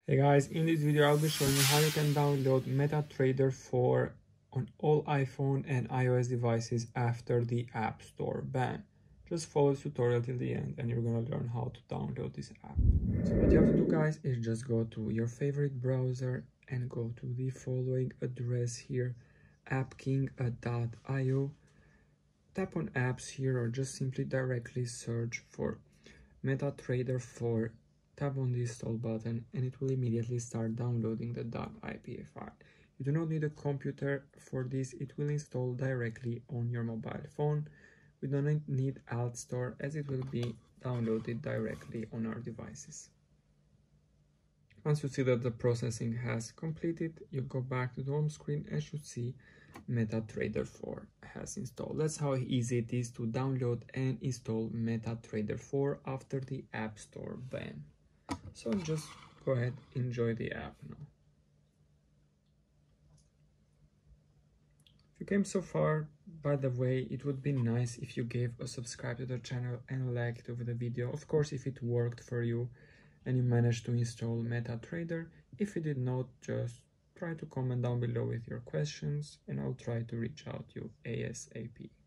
Hey guys, in this video I'll be showing you how you can download MetaTrader 4 on all iPhone and iOS devices after the App Store ban. Just follow the tutorial till the end and you're gonna learn how to download this app. So what you have to do, guys, is just go to your favorite browser and go to the following address here, appking.io. Tap on apps here or just simply directly search for MetaTrader 4. Tap on the install button and it will immediately start downloading the .ipa file. You do not need a computer for this, it will install directly on your mobile phone. We don't need Alt Store as it will be downloaded directly on our devices. Once you see that the processing has completed, you go back to the home screen and should see MetaTrader 4 has installed. That's how easy it is to download and install MetaTrader 4 after the App Store ban. So just go ahead, enjoy the app now. If you came so far, by the way, it would be nice if you gave a subscribe to the channel and liked over the video. Of course, if it worked for you and you managed to install MetaTrader. If you did not, just try to comment down below with your questions and I'll try to reach out to you ASAP.